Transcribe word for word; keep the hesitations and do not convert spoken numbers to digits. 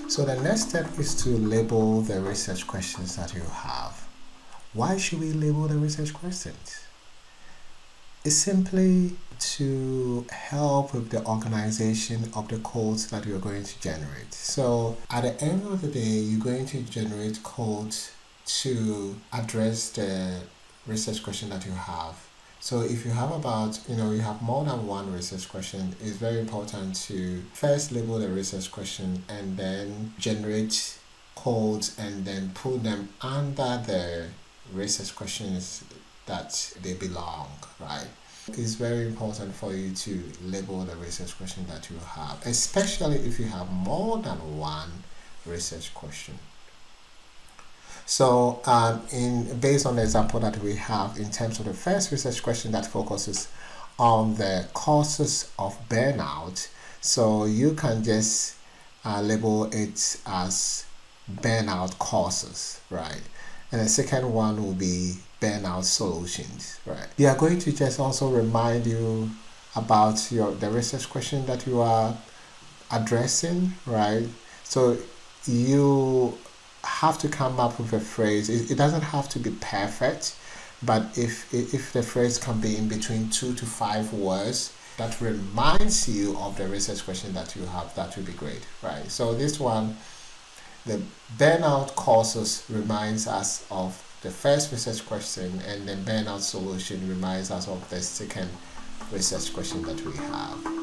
So the next step is to label the research questions that you have. Why should we label the research questions? It's simply to help with the organization of the codes that you're going to generate. So at the end of the day, you're going to generate codes to address the research question that you have. So if you have about, you know, you have more than one research question, it's very important to first label the research question and then generate codes and then put them under the research questions that they belong, right? It's very important for you to label the research question that you have, especially if you have more than one research question. So um, in based on the example that we have in terms of the first research question that focuses on the causes of burnout, so you can just uh, label it as burnout causes, right? And the second one will be burnout solutions, right? We are going to just also remind you about your the research question that you are addressing, right? So you have to come up with a phrase. It, it doesn't have to be perfect, but if if the phrase can be in between two to five words that reminds you of the research question that you have, that would be great, right? So this one, the burnout causes, reminds us of the first research question, and the burnout solution reminds us of the second research question that we have.